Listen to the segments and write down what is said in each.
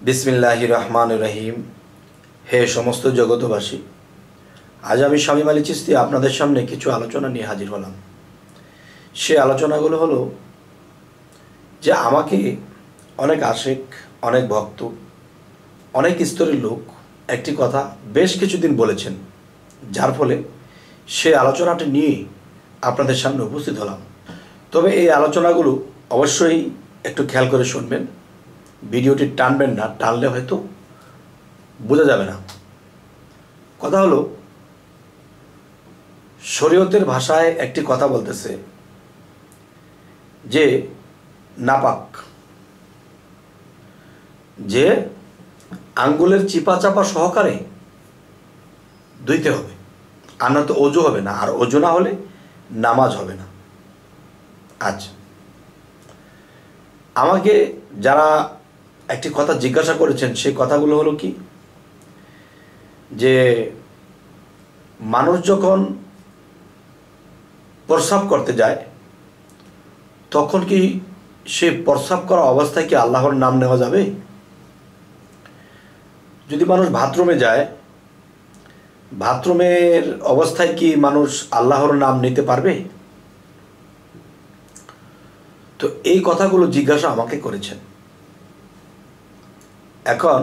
বিসমিল্লাহির রহমানির রহিম। হে সমস্ত জগতবাসী, আজ আমি শামীম আলী চিশতি আপনাদের সামনে কিছু আলোচনা নিয়ে হাজির হলাম। সে আলোচনাগুলো হলো যে আমাকে অনেক আশিক, অনেক ভক্ত, অনেক স্তরের লোক একটি কথা বেশ কিছুদিন বলেছেন, যার ফলে সে আলোচনাটি নিয়ে আপনাদের সামনে উপস্থিত হলাম। তবে এই আলোচনাগুলো অবশ্যই একটু খেয়াল করে শুনবেন, ভিডিওটি টানবেন না, টানলে হয়তো বোঝা যাবে না। কথা হলো, শরীয়তের ভাষায় একটি কথা বলতেছে যে নাপাক, যে আঙ্গুলের চিপা চাপা সহকারে ধুইতে হবে, আর না তো অজু হবে না, আর অজু না হলে নামাজ হবে না। আচ্ছা, আমাকে যারা একটি কথা জিজ্ঞাসা করেছেন, সেই কথাগুলো হলো কি, যে মানুষ যখন প্রস্রাব করতে যায় তখন কি সে প্রস্রাব করা অবস্থায় কি আল্লাহর নাম নেওয়া যাবে? যদি মানুষ বাথরুমে যায়, বাথরুমের অবস্থায় কি মানুষ আল্লাহর নাম নিতে পারবে? তো এই কথাগুলো জিজ্ঞাসা আমাকে করেছেন। এখন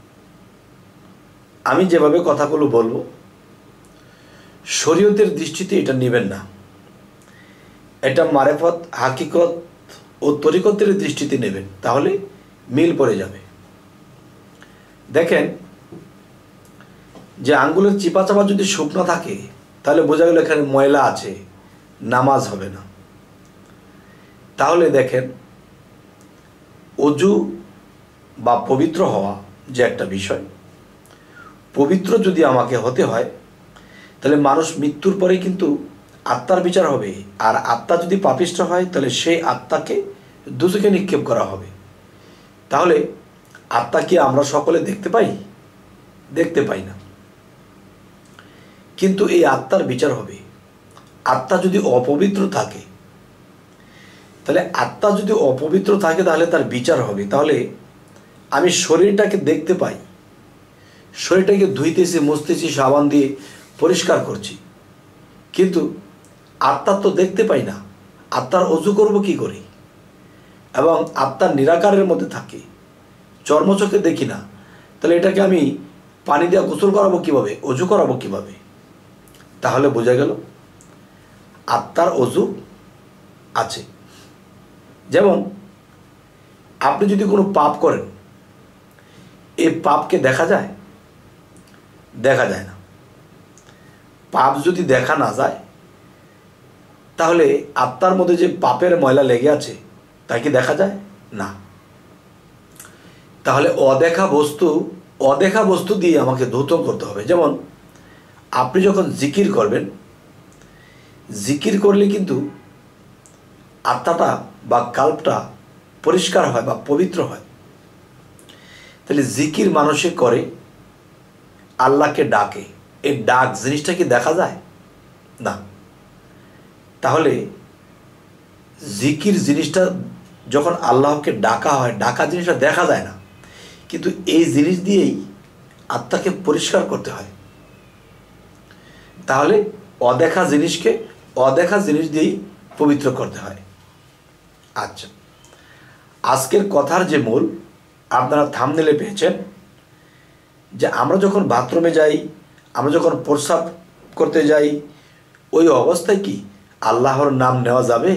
আমি যেভাবে কথাগুলো বলবো, শরীয়তের দৃষ্টিতে এটা নেবেন না, এটা মারেফত, হাকিকত ও তরিকতের দৃষ্টিতে নেবেন, তাহলে মিল পড়ে যাবে। দেখেন, যে আঙ্গুলের চিপা চাপা যদি শুকনো থাকে তাহলে বোঝা গেল এখানে ময়লা আছে, নামাজ হবে না। তাহলে দেখেন, অজু বা পবিত্র হওয়া যে একটা বিষয়, পবিত্র যদি আমাকে হতে হয় তাহলে মানুষ মৃত্যুর পরে কিন্তু আত্মার বিচার হবে, আর আত্মা যদি পাপিষ্ঠ হয় তাহলে সেই আত্মাকে দুজকে নিক্ষেপ করা হবে। তাহলে আত্মা কি আমরা সকলে দেখতে পাই? দেখতে পাই না, কিন্তু এই আত্মার বিচার হবে। আত্মা যদি অপবিত্র থাকে, তাহলে আত্মা যদি অপবিত্র থাকে তাহলে তার বিচার হবে। তাহলে আমি শরীরটাকে দেখতে পাই, শরীরটাকে ধুইতেছি, মুছতেছি, সাবান দিয়ে পরিষ্কার করছি, কিন্তু আত্মার তো দেখতে পাই না। আত্মার অজু করব কি করে? এবং আত্মার নিরাকারের মধ্যে থাকে, চর্মচোখে দেখি না, তাহলে এটাকে আমি পানি দিয়ে গোসল করাবো কিভাবে, অজু করাবো কিভাবে? তাহলে বোঝা গেল আত্মার অজু আছে। যেমন আপনি যদি কোনো পাপ করেন, এই পাপকে দেখা যায়? দেখা যায় না। পাপ যদি দেখা না যায়, তাহলে আত্মার মধ্যে যে পাপের ময়লা লেগে আছে তা কি দেখা যায়? না। তাহলে অদেখা বস্তু দিয়ে আমাকে ধৌত করতে হবে। যেমন আপনি যখন জিকির করবেন, জিকির করলে কিন্তু আত্মাটা বা কাল্পটা পরিষ্কার হয় বা পবিত্র হয়। তাহলে জিকির মানুষে করে, আল্লাহকে ডাকে, এই ডাক জিনিসটা কি দেখা যায়? না। তাহলে জিকির জিনিসটা যখন আল্লাহকে ডাকা হয়, ডাকা জিনিসটা দেখা যায় না, কিন্তু এই জিনিস দিয়েই আত্মাকে পরিষ্কার করতে হয়। তাহলে অদেখা জিনিসকে অদেখা জিনিস দিয়েই পবিত্র করতে হয়। আচ্ছা, আজকের কথার যে মূল, আপনারা থাম্বনেলে পেয়েছেন, যে আমরা যখন বাথরুমে যাই, আমরা যখন প্রস্রাব করতে যাই, ওই অবস্থায় কি আল্লাহর নাম নেওয়া যাবে?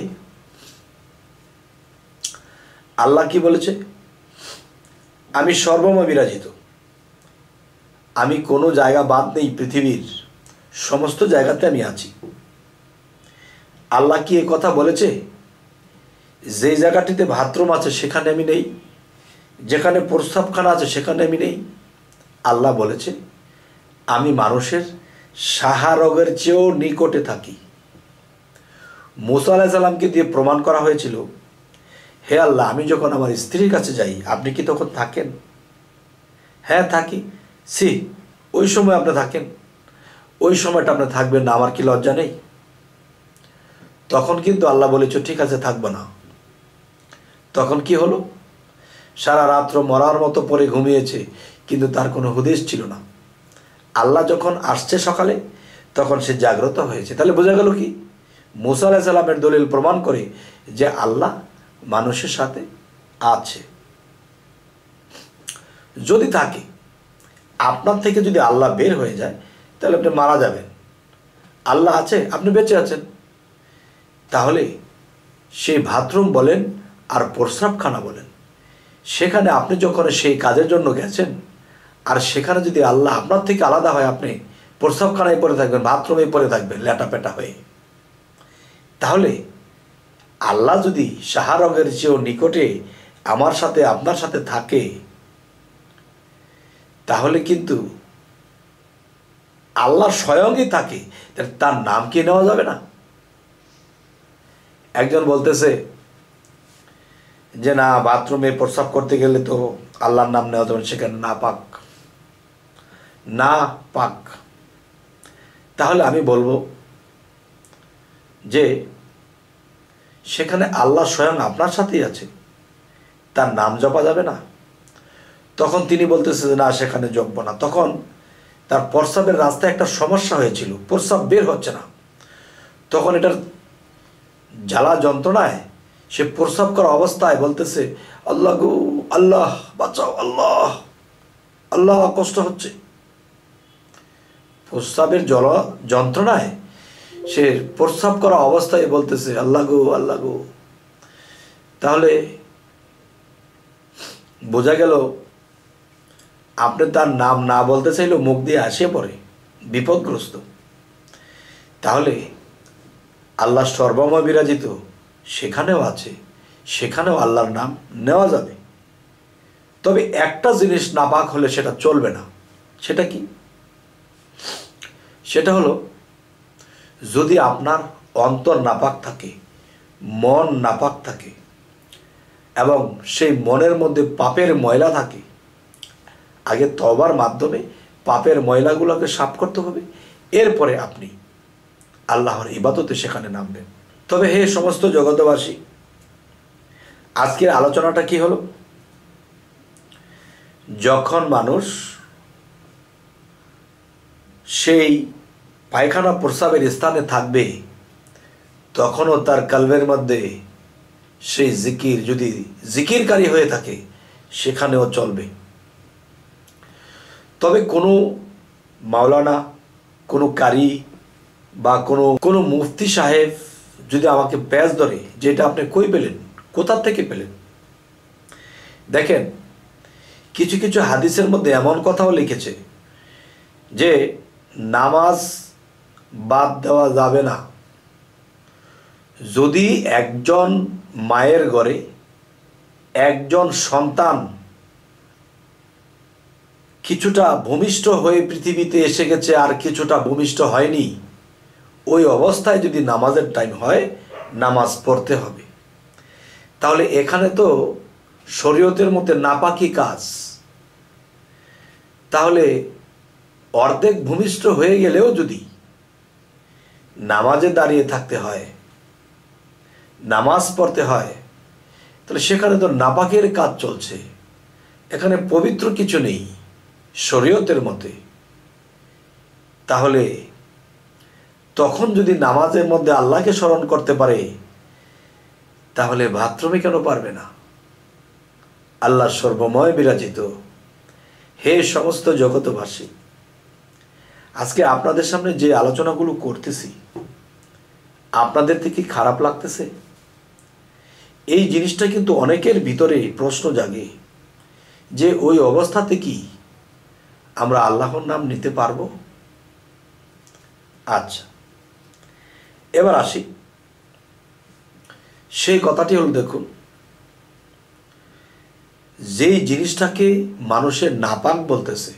আল্লাহ কি বলেছে? আমি সর্বময় বিরাজিত, আমি কোনো জায়গা বাদ নেই, পৃথিবীর সমস্ত জায়গাতে আমি আছি। আল্লাহ কি এ কথা বলেছে যে জায়গাটিতে বাথরুম আছে সেখানে আমি নেই, যেখানে প্রস্রাবখানা আছে সেখানে আমি নেই? আল্লাহ বলেছে আমি মানুষের সাহারগের চেয়েও নিকটে থাকি। মুসা আলাইহিস সালামকে দিয়ে প্রমাণ করা হয়েছিল, হে আল্লাহ, আমি যখন আমার স্ত্রীর কাছে যাই আপনি কি তখন থাকেন? হ্যাঁ থাকি। ওই সময় আপনি থাকেন, ওই সময়টা আপনি থাকবেন না, আমার কি লজ্জা নেই? তখন কিন্তু আল্লাহ বলেছে ঠিক আছে, থাকবো না। তখন কি হলো? সারা রাত্র মরার মতো পরে ঘুমিয়েছে, কিন্তু তার কোনো হুদিস ছিল না। আল্লাহ যখন আসছে সকালে, তখন সে জাগ্রত হয়েছে। তাহলে বোঝা গেল কি, মুসা আলাইহিস সালামের দলিল প্রমাণ করে যে আল্লাহ মানুষের সাথে আছে। যদি থাকে, আপনার থেকে যদি আল্লাহ বের হয়ে যায়, তাহলে আপনি মারা যাবেন। আল্লাহ আছে, আপনি বেঁচে আছেন। তাহলে সেই বাথরুম বলেন আর প্রস্রাবখানা বলেন, সেখানে আপনি যখন সেই কাজের জন্য গেছেন, আর সেখানে যদি আল্লাহ আপনার থেকে আলাদা হয়, আপনি প্রস্রাবখানায় পড়ে থাকবেন, বাথরুমে পড়ে থাকবেন ল্যাটাপেটা হয়ে, তাহলে আল্লাহ যদি শাহরগের চেয়েও নিকটে আমার সাথে আপনার সাথে থাকে, তাহলে কিন্তু আল্লাহ স্বয়ংই থাকে, তার নাম কি নেওয়া যাবে না? একজন বলতেছে যে না, বাথরুমে প্রস্রাব করতে গেলে তো আল্লাহর নাম নেওয়া যাবে, সেখানে না পাক, না পাক। তাহলে আমি বলবো যে সেখানে আল্লাহ স্বয়ং আপনার সাথেই আছে, তার নাম জপা যাবে না? তখন তিনি বলতেছে যে না, সেখানে জপব না। তখন তার প্রস্রাবের রাস্তায় একটা সমস্যা হয়েছিল, প্রস্রাব বের হচ্ছে না। তখন এটার জ্বালা যন্ত্রণায় সে প্রস্রাব করা অবস্থায় বলতেছে, আল্লাহ গো, আল্লাহ বাঁচাও, আল্লাহ আল্লাহ, কষ্ট হচ্ছে। প্রস্রাবের যন্ত্রণায় সে প্রস্রাব করা অবস্থায় বলতেছে আল্লাহ গো, আল্লাহ গো। তাহলে বোঝা গেল, আপনি তার নাম না বলতে চাইলেও মুখ দিয়ে আসে পড়ে, বিপদগ্রস্ত। তাহলে আল্লাহ সর্বময় বিরাজিত, সেখানেও আছে, সেখানেও আল্লাহর নাম নেওয়া যাবে। তবে একটা জিনিস নাপাক হলে সেটা চলবে না। সেটা কি? সেটা হলো, যদি আপনার অন্তর নাপাক থাকে, মন নাপাক থাকে, এবং সেই মনের মধ্যে পাপের ময়লা থাকে, আগে তওবার মাধ্যমে পাপের ময়লাগুলোকে সাফ করতে হবে, এরপরে আপনি আল্লাহর ইবাদতে সেখানে নামবেন। তবে হে সমস্ত জগতবাসী, আজকের আলোচনাটা কি হলো? যখন মানুষ সেই পায়খানা প্রস্রাবের স্থানে থাকবে, তখনও তার কলবের মধ্যে সেই জিকির, যদি জিকিরকারী হয়ে থাকে, সেখানেও চলবে। তবে কোনো মাওলানা, কোনো কারি বা কোনো মুফতি সাহেব যদি আমাকে প্যাচ ধরে, যেটা আপনি কই পেলেন, কোথা থেকে পেলেন? দেখেন, কিছু কিছু হাদিসের মধ্যে এমন কথাও লিখেছে যে নামাজ বাদ দেওয়া যাবে না। যদি একজন মায়ের ঘরে একজন সন্তান কিছুটা ভূমিষ্ঠ হয়ে পৃথিবীতে এসে গেছে, আর কিছুটা ভূমিষ্ঠ হয়নি, ওই অবস্থায় যদি নামাজের টাইম হয়, নামাজ পড়তে হবে। তাহলে এখানে তো শরীয়তের মধ্যে নাপাকি কাজ। তাহলে অর্ধেক ভূমিষ্ঠ হয়ে গেলেও যদি নামাজে দাঁড়িয়ে থাকতে হয়, নামাজ পড়তে হয়, তাহলে সেখানে তো নাপাকের কাজ চলছে, এখানে পবিত্র কিছু নেই শরীয়তের মতে। তাহলে তখন যদি নামাজের মধ্যে আল্লাহকে স্মরণ করতে পারে, তাহলে বাথরুমে কেন পারবে না? আল্লাহ সর্বময় বিরাজিত। হে সমস্ত জগতবাসী, আজকে আপনাদের সামনে যে আলোচনাগুলো করতেছি, আপনাদের থেকে খারাপ লাগতেছে? এই জিনিসটা কিন্তু অনেকের ভিতরে প্রশ্ন জাগে যে ওই অবস্থাতে কি আমরা আল্লাহর নাম নিতে পারবো? আচ্ছা, এবার আসি, সেই কথাটি হল, দেখুন, যেই জিনিসটাকে মানুষের নাপাক বলতেছে,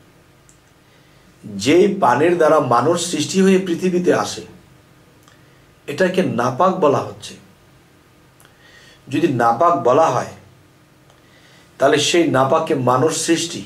যেই পানির দ্বারা মানুষ সৃষ্টি হয়ে পৃথিবীতে আসে, এটাকে নাপাক বলা হচ্ছে। যদি নাপাক বলা হয়, তাহলে সেই নাপাকে মানুষ সৃষ্টি,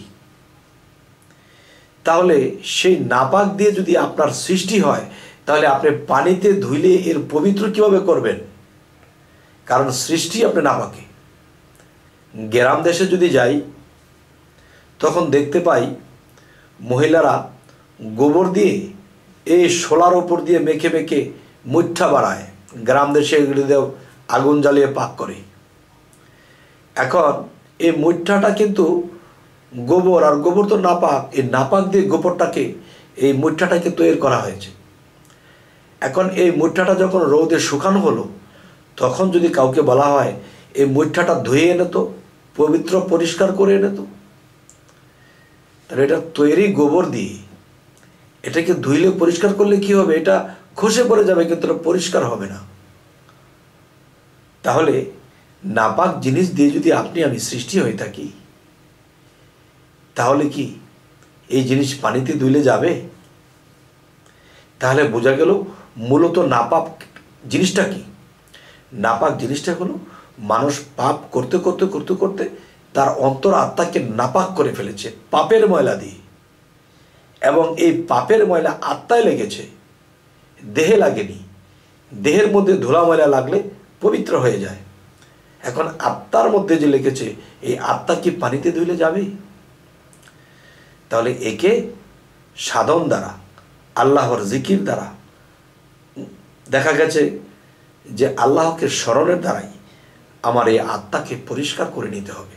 তাহলে সেই নাপাক দিয়ে যদি আপনার সৃষ্টি হয়, তাহলে আপনি পানিতে ধুইলে এর পবিত্র কিভাবে করবেন? কারণ সৃষ্টি আপনি নাপাকে, গ্রাম দেশে যদি যাই তখন দেখতে পাই মহিলারা গোবর দিয়ে এই শোলার ওপর দিয়ে মেখে মেখে মুঠা বাড়ায়, গ্রাম দেশে এগুলিতেও আগুন জ্বালিয়ে পাক করে। এখন এই মুঠাটা কিন্তু গোবর, আর গোবর তো নাপাক, এই নাপাক দিয়ে গোবরটাকে এই মুঠাটাকে তৈরি করা হয়েছে। এখন এই মুঠাটা যখন রোদে শুকানো হলো, তখন যদি কাউকে বলা হয় এই মুঠাটা ধুয়ে এনে তো, পবিত্র পরিষ্কার করে এনে তো, তাহলে এটা তৈরি গোবর দিয়ে এটাকে ধুইলে পরিষ্কার করলে কি হবে? এটা খসে পড়ে যাবে, কিন্তু এটা পরিষ্কার হবে না। তাহলে নাপাক জিনিস দিয়ে যদি আপনি আমি সৃষ্টি হয়ে থাকি, তাহলে কি এই জিনিস পানিতে ধুইলে যাবে? তাহলে বোঝা গেল মূলত নাপাক জিনিসটা কি। নাপাক জিনিসটা হলো মানুষ পাপ করতে করতে করতে করতে তার অন্তর আত্মাকে নাপাক করে ফেলেছে পাপের ময়লা দিয়ে, এবং এই পাপের ময়লা আত্মায় লেগেছে, দেহে লাগেনি। দেহের মধ্যে ধুলা ময়লা লাগলে পবিত্র হয়ে যায়। এখন আত্মার মধ্যে যে লেগেছে, এই আত্মা কি পানিতে ধুইলে যাবে? তাহলে একে সাধন দ্বারা, আল্লাহর জিকির দ্বারা, দেখা গেছে যে আল্লাহকে স্মরণের দ্বারাই আমার এই আত্মাকে পরিষ্কার করে নিতে হবে।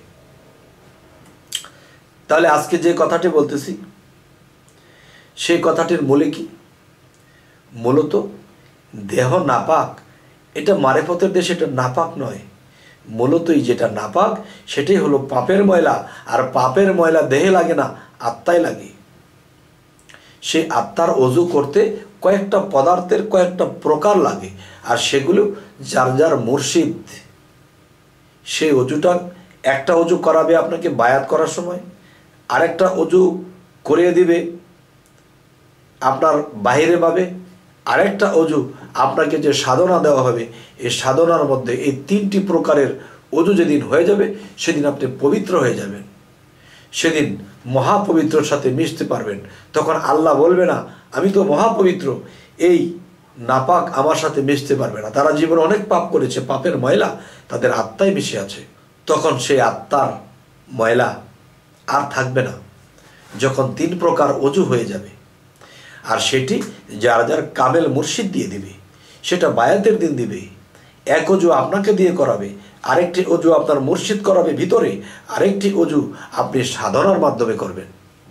তাহলে আজকে যে কথাটি বলতেছি, সেই কথাটির মূলে কি? মূলত দেহ নাপাক, এটা মারেফতের দেশে এটা নাপাক নয়। মূলতই যেটা নাপাক সেটাই হলো পাপের ময়লা, আর পাপের ময়লা দেহে লাগে না, আত্মায় লাগে। সেই আত্মার অজু করতে কয়েকটা পদার্থের কয়েকটা প্রকার লাগে, আর সেগুলো যার যার মুর্শিদ সেই অজুটা, একটা অজু করাবে আপনাকে বায়াত করার সময়, আরেকটা অজু করিয়ে দিবে আপনার বাহিরে ভাবে, আরেকটা অজু আপনাকে যে সাধনা দেওয়া হবে, এই সাধনার মধ্যে এই তিনটি প্রকারের অজু যেদিন হয়ে যাবে, সেদিন আপনি পবিত্র হয়ে যাবেন, সেদিন মহাপবিত্রর সাথে মিশতে পারবেন। তখন আল্লাহ বলবে না আমি তো মহাপবিত্র, এই নাপাক আমার সাথে মিশতে পারবে না। তারা জীবনে অনেক পাপ করেছে, পাপের ময়লা তাদের আত্মায় মিশে আছে। তখন সেই আত্মার ময়লা আর থাকবে না, যখন তিন প্রকার অজু হয়ে যাবে। আর সেটি যার যার কামেল মুর্শিদ দিয়ে দিবে, সেটা বায়াতের দিন দিবে। এক অজু আপনাকে দিয়ে করাবে, আরেকটি অজু আপনার মুর্শিদ করাবে ভিতরে, আরেকটি অজু আপনি সাধনার মাধ্যমে করবেন।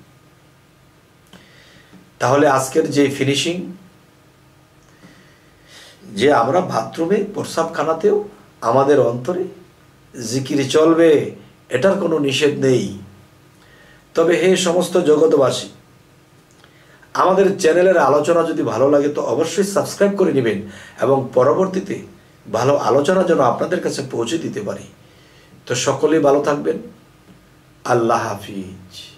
তাহলে আজকের যে ফিনিশিং, যে আমরা বাথরুমে প্রস্রাবখানাতেও আমাদের অন্তরে জিকির চলবে, এটার কোনো নিষেধ নেই। তবে হে সমস্ত জগৎবাসী, আমাদের চ্যানেলের আলোচনা যদি ভালো লাগে তো অবশ্যই সাবস্ক্রাইব করে নেবেন, এবং পরবর্তীতে ভালো আলোচনা যেন আপনাদের কাছে পৌঁছে দিতে পারি। তো সকলেই ভালো থাকবেন। আল্লাহ হাফিজ।